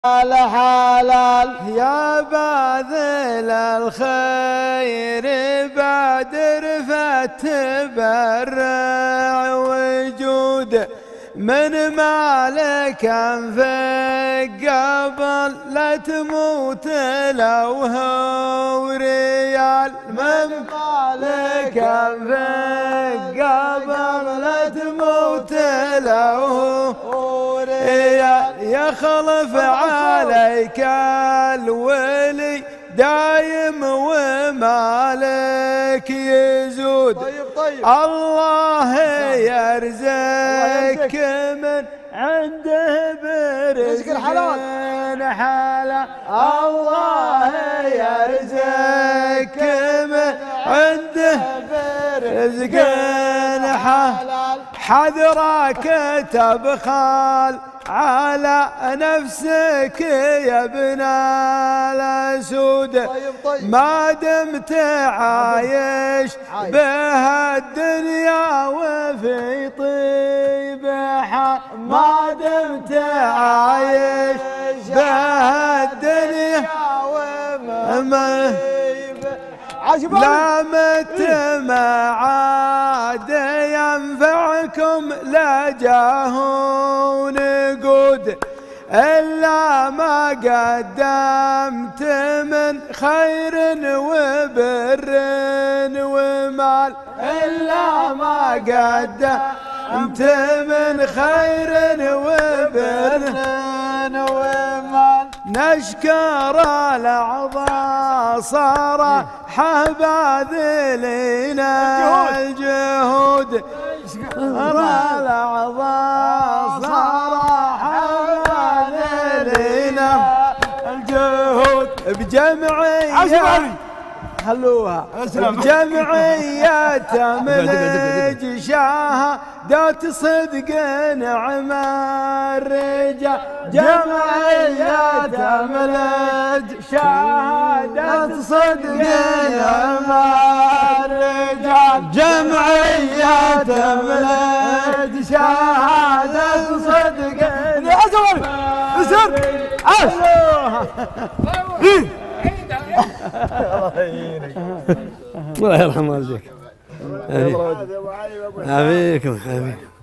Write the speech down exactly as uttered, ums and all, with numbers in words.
الحلال يا باذل الخير بادر فتبرع وجود من مالك انفق قبل لا تموت لو هو ريال من مالك انفق قبل لا تموت لو هو ريال يخلف عليك الولي دايم ومالك يزود. طيب طيب الله يرزقك من عنده برزق حلال حلال. الله يرزقك من عنده برزق حلال. حذرك تبخل على نفسك يا ابن الأسود. طيب طيب ما دمت عايش بها الدنيا وفي طيب حال. ما دمت عايش بها الدنيا وما لا مت ما عاد ينفعكم لا جاه نقود إلا ما قدمت من خير وبر ومال. إلا ما قدمت من خير وبر ومال. نشكر الأعضاء صار باذلين الجهود. الأعضاء صار باذلين الجهود بجمعية خلوها بجمعية تملج شهادات صدق نعم الرجال. جمعية تملج شهادات صدق نعم الرجال. جمعية تملج شهادات صدق نعم الرجال. الله يرحم والديك. حبيبكم حبيبي.